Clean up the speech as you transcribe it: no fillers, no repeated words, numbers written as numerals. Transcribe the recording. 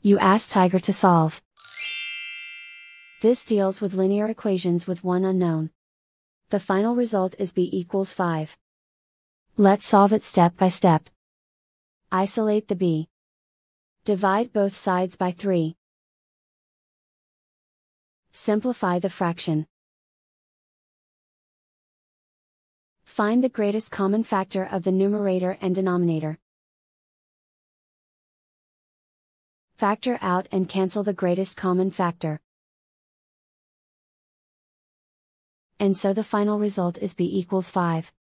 You ask Tiger to solve. This deals with linear equations with one unknown. The final result is b equals 5. Let's solve it step by step. Isolate the b. Divide both sides by 3. Simplify the fraction. Find the greatest common factor of the numerator and denominator. Factor out and cancel the greatest common factor. And so the final result is b equals 5.